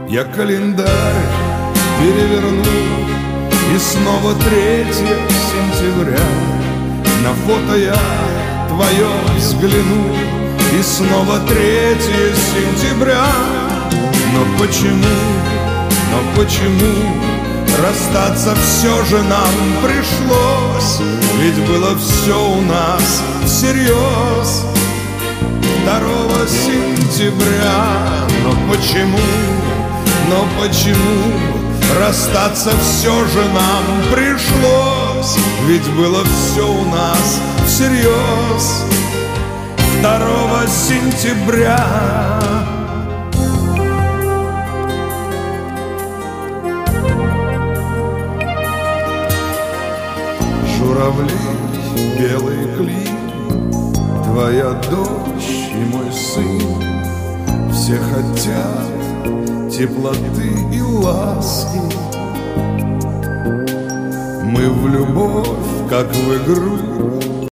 Я календарь переверну, и снова 3 сентября. На фото я твое взгляну, и снова 3 сентября. Но почему расстаться все же нам пришлось? Ведь было все у нас всерьез 2 сентября. Но почему расстаться все же нам пришлось? Ведь было все у нас всерьез 2 сентября. Журавли, белый клин, твоя дочь и мой сын, все хотят теплоты и ласки. Мы в любовь, как в игру,